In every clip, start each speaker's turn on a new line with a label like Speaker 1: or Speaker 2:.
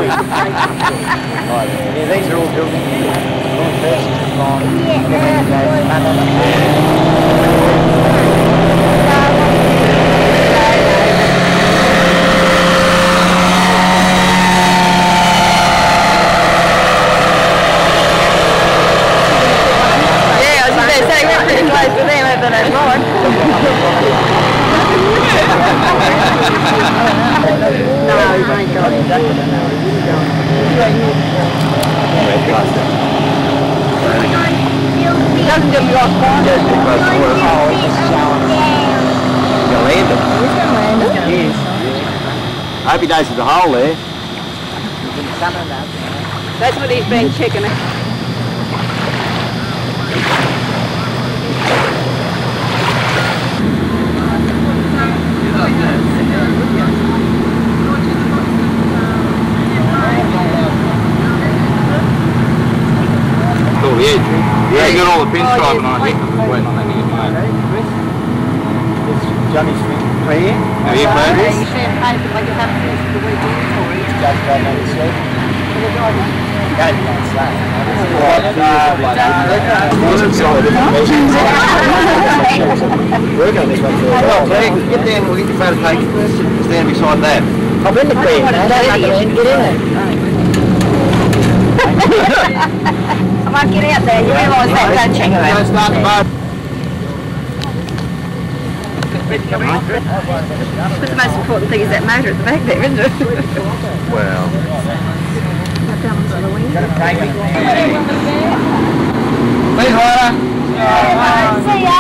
Speaker 1: Yeah, these are all built in
Speaker 2: Happy days to the hole there.
Speaker 3: That's what he's been checking.
Speaker 2: Cool, yeah. Yeah, you got all the pinstriping on it. Waiting on that to get made.
Speaker 1: Johnny's right here.
Speaker 2: How are you, Fred?
Speaker 3: You champagne, but like you haven't finished the weekend for it.
Speaker 1: Guys go down the street. Work on this one for
Speaker 2: Get down, we'll get your photo taken. Stand beside that.
Speaker 1: I've been to Queen. Get in there.
Speaker 3: Come on, get out there. You realise that, don't you?
Speaker 2: Let's start the boat.
Speaker 3: But the most important thing is that motor at the back there, isn't it?
Speaker 2: Well. Please, water.
Speaker 3: See ya.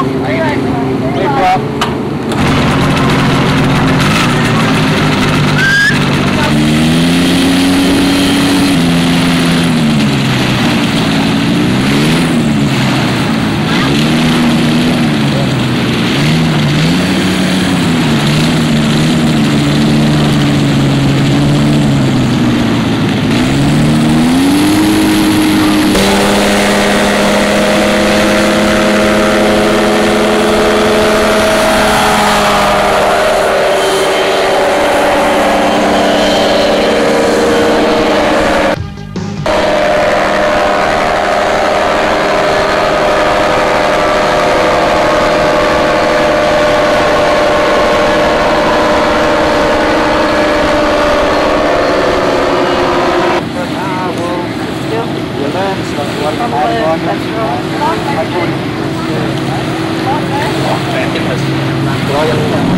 Speaker 1: That's right.